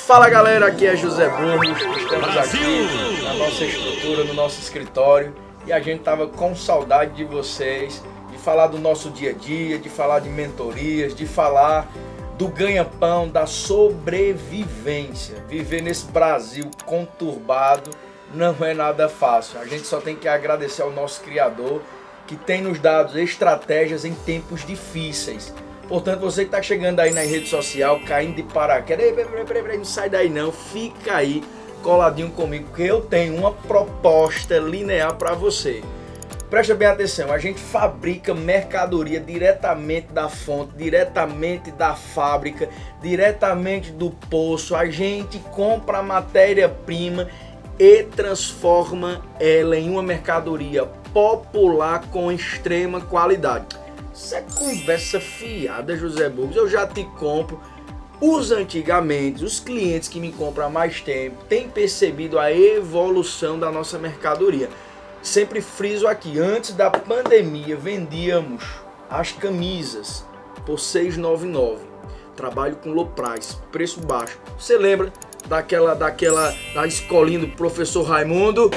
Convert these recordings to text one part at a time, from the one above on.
Fala galera, aqui é José Burgos, estamos aqui na nossa estrutura, no nosso escritório e a gente tava com saudade de vocês, de falar do nosso dia a dia, de falar de mentorias, de falar do ganha-pão, da sobrevivência. Viver nesse Brasil conturbado não é nada fácil, a gente só tem que agradecer ao nosso Criador que tem nos dado estratégias em tempos difíceis. Portanto, você que está chegando aí na rede social, caindo de paraquedas, peraí, não sai daí não, fica aí coladinho comigo, porque eu tenho uma proposta linear para você. Presta bem atenção, a gente fabrica mercadoria diretamente da fonte, diretamente da fábrica, diretamente do poço, a gente compra a matéria-prima e transforma ela em uma mercadoria popular com extrema qualidade. Isso é conversa fiada, José Burgos. Eu já te compro. Os antigamente, os clientes que me compram há mais tempo, têm percebido a evolução da nossa mercadoria. Sempre friso aqui, antes da pandemia, vendíamos as camisas por R$ 6,99. Trabalho com low price, preço baixo. Você lembra da escolinha do professor Raimundo?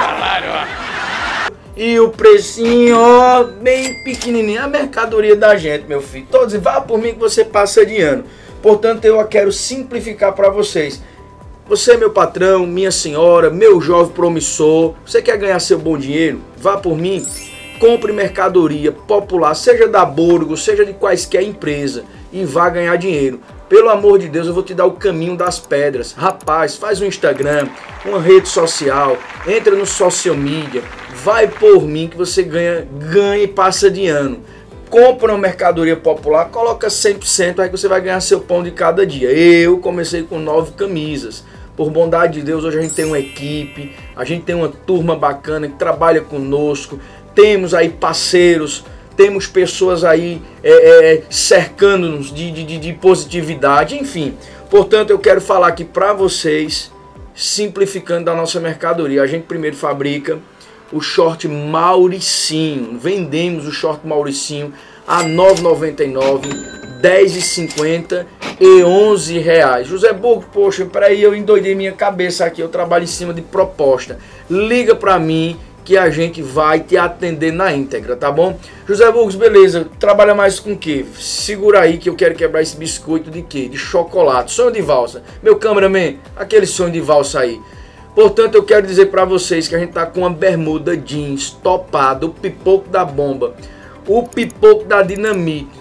E o precinho, ó, bem pequenininho. A mercadoria da gente, meu filho. Todos, vá por mim que você passa de ano. Portanto, eu quero simplificar para vocês. Você é meu patrão, minha senhora, meu jovem promissor. Você quer ganhar seu bom dinheiro? Vá por mim. Compre mercadoria popular, seja da Burgos, seja de quaisquer empresa, e vá ganhar dinheiro. Pelo amor de Deus, eu vou te dar o caminho das pedras. Rapaz, faz um Instagram, uma rede social, entra no social media, vai por mim que você ganha e passa de ano. Compra uma mercadoria popular, coloca 100%, aí que você vai ganhar seu pão de cada dia. Eu comecei com 9 camisas. Por bondade de Deus, hoje a gente tem uma equipe, a gente tem uma turma bacana que trabalha conosco, temos aí parceiros, temos pessoas aí cercando-nos de positividade, enfim. Portanto, eu quero falar aqui para vocês, simplificando a nossa mercadoria. A gente primeiro fabrica o short Mauricinho. Vendemos o short Mauricinho a R$ 9,99, R$ 10,50 e R$ 11,00. José Burgos, poxa, peraí, eu endoidei minha cabeça aqui, eu trabalho em cima de proposta. Liga para mim que a gente vai te atender na íntegra, tá bom? José Burgos, beleza, trabalha mais com o quê? Segura aí que eu quero quebrar esse biscoito de quê? De chocolate, sonho de valsa. Meu cameraman, aquele sonho de valsa aí. Portanto, eu quero dizer para vocês que a gente tá com uma bermuda jeans topada, o pipoco da bomba, o pipoco da dinamite,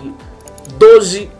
12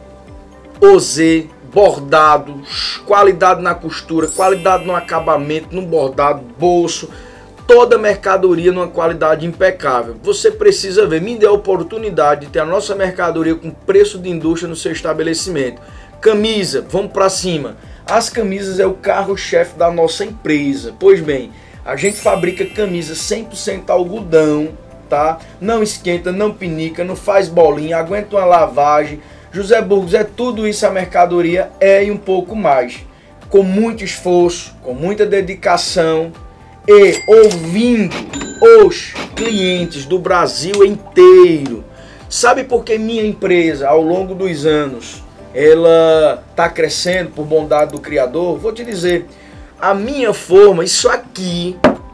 OZ, bordado, qualidade na costura, qualidade no acabamento, no bordado, bolso, toda mercadoria numa qualidade impecável. Você precisa ver, me dê a oportunidade de ter a nossa mercadoria com preço de indústria no seu estabelecimento. Camisa, vamos para cima. As camisas é o carro-chefe da nossa empresa. Pois bem, a gente fabrica camisas 100% algodão, tá? Não esquenta, não pinica, não faz bolinha, aguenta uma lavagem. José Burgos, é tudo isso a mercadoria e um pouco mais. Com muito esforço, com muita dedicação e ouvindo os clientes do Brasil inteiro. Sabe por que minha empresa, ao longo dos anos, ela está crescendo por bondade do Criador? Vou te dizer, a minha forma, isso aqui,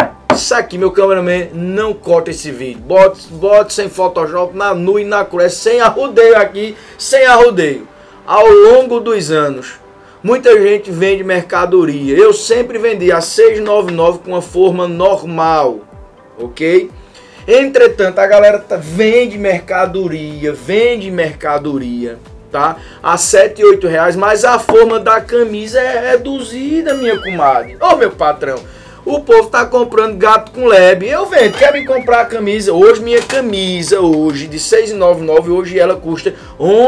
meu cameraman, não corta esse vídeo. Bote sem Photoshop, na nu e na cruz, sem arrudeio aqui, sem arrudeio. Ao longo dos anos, muita gente vende mercadoria. Eu sempre vendi a R$ 6,99 com a forma normal, ok? Entretanto, a galera vende mercadoria, tá? A R$ 7, R$ 8, mas a forma da camisa é reduzida, minha comadre. Ô, meu patrão, o povo tá comprando gato com lebre. Eu vendo, quer me comprar a camisa? Hoje minha camisa, hoje de R$ 6,99, hoje ela custa R$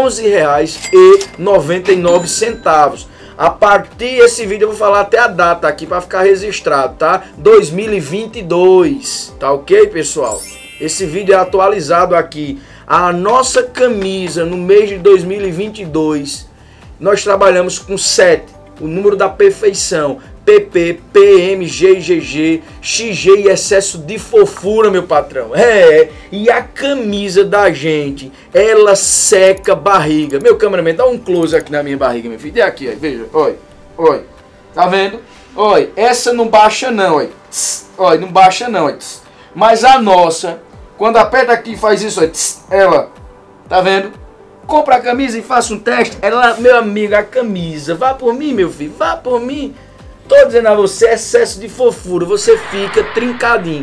11,99. A partir desse vídeo eu vou falar até a data aqui para ficar registrado, tá? 2022, tá ok, pessoal? Esse vídeo é atualizado aqui. A nossa camisa no mês de 2022, nós trabalhamos com 7, o número da perfeição. PP, PM, GGG, XG e excesso de fofura, meu patrão. E a camisa da gente, ela seca a barriga. Meu cameraman, dá um close aqui na minha barriga, meu filho. Dê aqui, ó, veja, olha, olha. Tá vendo? Olha, essa não baixa não, olha. Olha, não baixa não, olha. Mas a nossa, quando aperta aqui e faz isso, olha, ela, tá vendo? Compra a camisa e faça um teste. Ela, meu amigo, a camisa, vá por mim, meu filho, vá por mim. Tô dizendo a você, excesso de fofura, você fica trincadinho.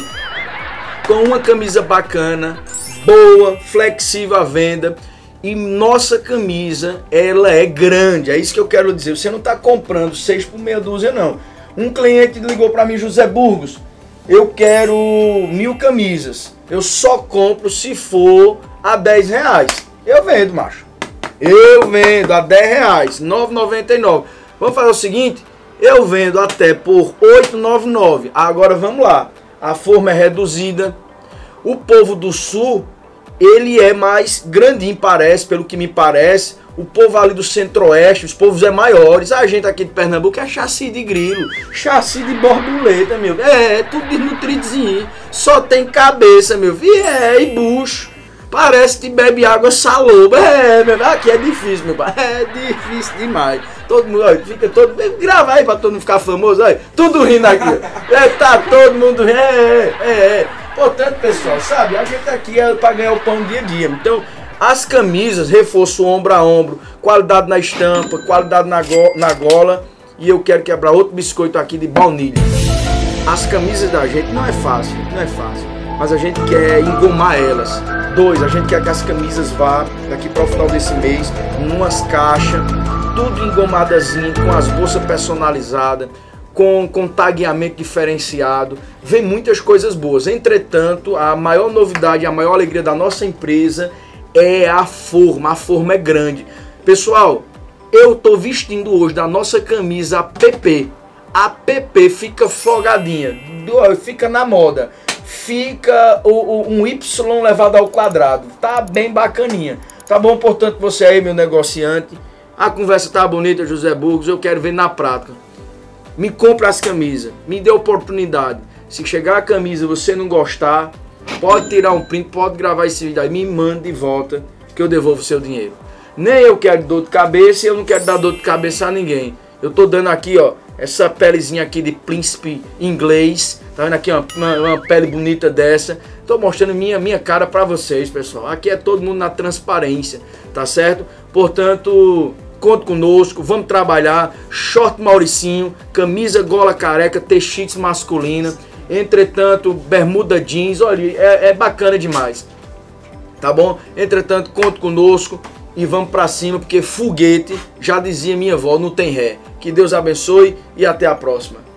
Com uma camisa bacana, boa, flexível à venda. E nossa camisa, ela é grande, é isso que eu quero dizer. Você não está comprando 6 por meia dúzia, não. Um cliente ligou para mim, José Burgos, eu quero 1000 camisas. Eu só compro se for a 10 reais. Eu vendo, macho. Eu vendo a 10 reais, 9,99. Vamos fazer o seguinte, eu vendo até por 8,99. Agora vamos lá, a forma é reduzida. O povo do sul, ele é mais grandinho, parece, pelo que me parece. O povo ali do centro-oeste, os povos é maiores. A gente aqui de Pernambuco é chassi de grilo, chassi de borboleta, meu. É tudo desnutridinho. Só tem cabeça, meu. E bucho. Parece que bebe água saloba. Meu. Aqui é difícil, meu pai. É difícil demais. Todo mundo, olha, fica todo... Grava aí pra todo mundo ficar famoso, olha. Tudo rindo aqui. Tá todo mundo rindo. Portanto, pessoal, sabe, a gente aqui é para ganhar o pão dia a dia. Então, as camisas, reforço ombro a ombro, qualidade na estampa, qualidade na gola. E eu quero quebrar outro biscoito aqui de baunilha. As camisas da gente não é fácil, mas a gente quer engomar elas. 2, a gente quer que as camisas vá daqui para o final desse mês, numas caixas, tudo engomadazinho, com as bolsas personalizadas, com tagueamento diferenciado. Vem muitas coisas boas. Entretanto, a maior novidade, a maior alegria da nossa empresa é a forma. A forma é grande. Pessoal, eu tô vestindo hoje da nossa camisa a PP. A PP fica folgadinha, fica na moda. Fica um Y levado ao quadrado. Tá bem bacaninha. Tá bom? Portanto, você aí, meu negociante, a conversa tá bonita, José Burgos, eu quero ver na prática. Me compra as camisas, me dê oportunidade. Se chegar a camisa e você não gostar, pode tirar um print, pode gravar esse vídeo aí, me manda de volta que eu devolvo o seu dinheiro. Nem eu quero dor de cabeça e eu não quero dar dor de cabeça a ninguém. Eu tô dando aqui, ó, essa pelezinha aqui de príncipe inglês. Tá vendo aqui, ó, uma pele bonita dessa. Tô mostrando minha cara pra vocês, pessoal. Aqui é todo mundo na transparência, tá certo? Portanto, conte conosco, vamos trabalhar. Short Mauricinho, camisa gola careca, t-shirts masculina. Entretanto, bermuda jeans, olha, é bacana demais. Tá bom? Entretanto, conte conosco e vamos pra cima, porque foguete, já dizia minha avó, não tem ré. Que Deus abençoe e até a próxima.